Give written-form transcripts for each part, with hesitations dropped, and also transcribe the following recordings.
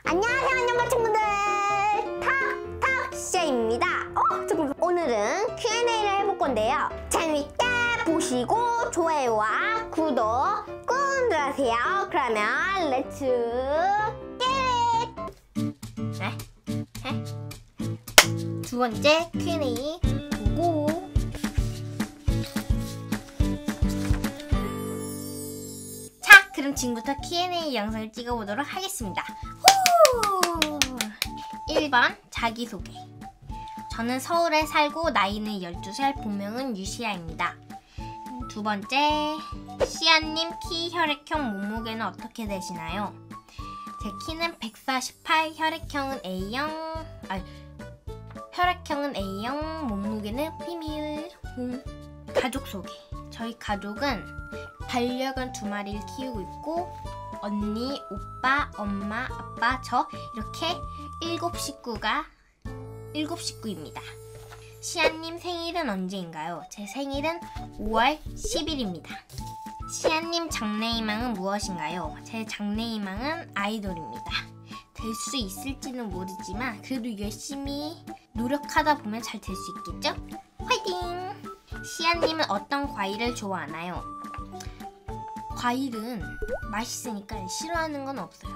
안녕하세요, 안녕하 친구들. 탁탁씨입니다. 잠깐만. 오늘은 Q&A를 해볼 건데요. 재밌게 보시고 좋아요와 구독 꾹 눌러주세요. 그러면 렛츠 겟! 두 번째 Q&A 보고 그럼 지금부터 Q&A 영상을 찍어보도록 하겠습니다. 후! 1번 자기소개. 저는 서울에 살고 나이는 12살, 본명은 유시아입니다. 두 번째, 시아님 키, 혈액형, 몸무게는 어떻게 되시나요? 제 키는 148, 혈액형은 A형, 몸무게는 비밀. 가족 소개. 저희 가족은 반려견 2마리를 키우고 있고 언니, 오빠, 엄마, 아빠, 저 이렇게 7식구입니다. 시아님 생일은 언제인가요? 제 생일은 5월 10일입니다. 시아님 장래희망은 무엇인가요? 제 장래희망은 아이돌입니다. 될 수 있을지는 모르지만 그래도 열심히 노력하다 보면 잘 될 수 있겠죠? 화이팅! 시아님은 어떤 과일을 좋아하나요? 과일은 맛있으니까 싫어하는 건 없어요.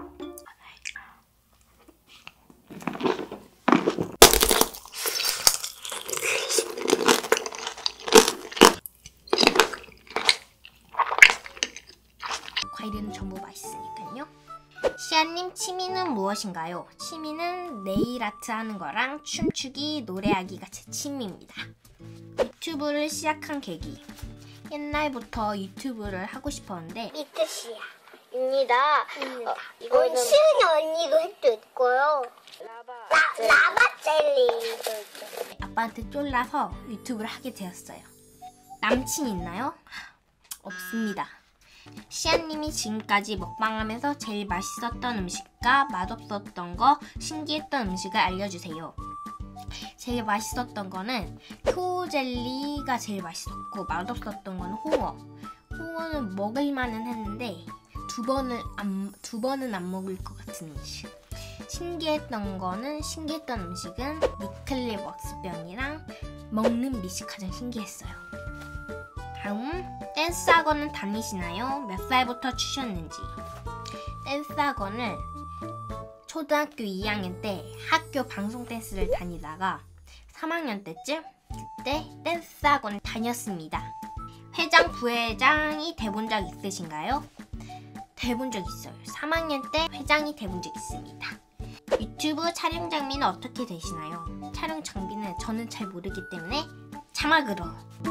과일은 전부 맛있으니까요. 시아님 취미는 무엇인가요? 취미는 네일 아트 하는 거랑 춤추기, 노래하기가 제 취미입니다. 유튜브를 시작한 계기. 옛날부터 유튜브를 하고 싶었는데 이트씨야입니다. 이거는 시은이 언니도 햇도 있고요. 라바 젤리도 있고. 아빠한테 쫄라서 유튜브를 하게 되었어요. 남친 있나요? 없습니다. 시아님이 지금까지 먹방하면서 제일 맛있었던 음식과 맛없었던 거, 신기했던 음식을 알려주세요. 제일 맛있었던 거는 효젤리가 제일 맛있었고 맛없었던 건 홍어. 홍어는 먹을만은 했는데 두 번은 안 먹을 것 같은 음식. 신기했던 음식은 미클립 왁스병이랑 먹는 밑이 가장 신기했어요. 다음, 댄스 학원은 다니시나요? 몇 살부터 추셨는지. 댄스 학원을 초등학교 2학년 때 학교 방송 댄스를 다니다가 3학년 때쯤 그때 댄스 학원을 다녔습니다. 회장, 부회장이 돼본 적 있으신가요? 돼본 적 있어요. 3학년 때 회장이 돼본 적 있습니다. 유튜브 촬영 장비는 어떻게 되시나요? 촬영 장비는 저는 잘 모르기 때문에 자막으로.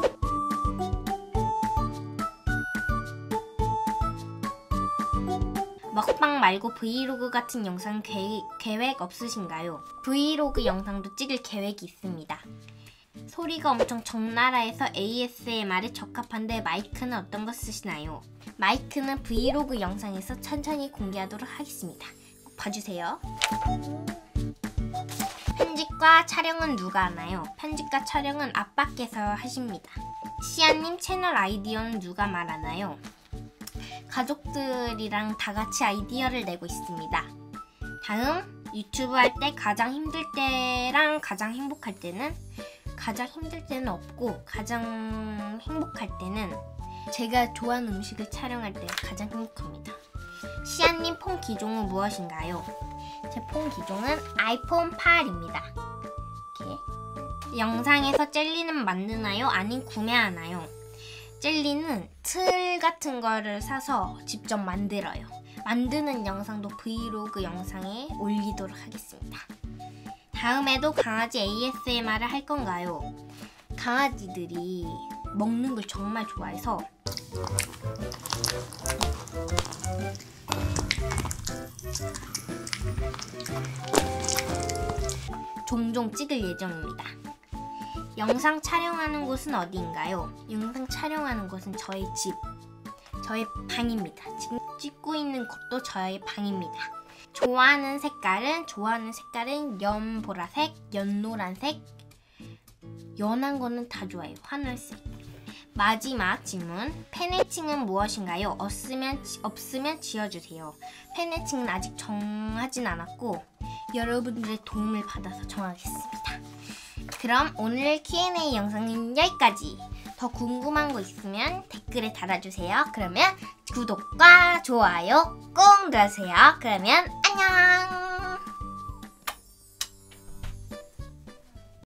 먹방 말고 브이로그 같은 영상 계획 없으신가요? 브이로그 영상도 찍을 계획이 있습니다. 소리가 엄청 적나라해서 ASMR에 적합한데 마이크는 어떤 거 쓰시나요? 마이크는 브이로그 영상에서 천천히 공개하도록 하겠습니다. 꼭 봐주세요. 편집과 촬영은 누가 하나요? 편집과 촬영은 아빠께서 하십니다. 시아님 채널 아이디어는 누가 말하나요? 가족들이랑 다 같이 아이디어를 내고 있습니다. 다음, 유튜브 할 때 가장 힘들 때랑 가장 행복할 때는 가장 힘들 때는 없고 가장 행복할 때는 제가 좋아하는 음식을 촬영할 때 가장 행복합니다. 시아님 폰 기종은 무엇인가요? 제 폰 기종은 아이폰 8입니다. 이렇게. 영상에서 젤리는 만드나요? 아님 구매하나요? 젤리는 틀 같은 거를 사서 직접 만들어요. 만드는 영상도 브이로그 영상에 올리도록 하겠습니다. 다음에도 강아지 ASMR을 할 건가요? 강아지들이 먹는 걸 정말 좋아해서 종종 찍을 예정입니다. 영상 촬영하는 곳은 어디인가요? 영상 촬영하는 곳은 저희 집, 저의 방입니다. 지금 찍고 있는 곳도 저의 방입니다. 좋아하는 색깔은 연보라색, 연노란색, 연한 거는 다 좋아해요. 하늘색. 마지막 질문. 팬애칭은 무엇인가요? 없으면 지어주세요. 팬애칭은 아직 정하진 않았고 여러분들의 도움을 받아서 정하겠습니다. 그럼 오늘 Q&A 영상은 여기까지. 더 궁금한 거 있으면 댓글에 달아주세요. 그러면 구독과 좋아요 꼭 눌러주세요. 그러면 안녕.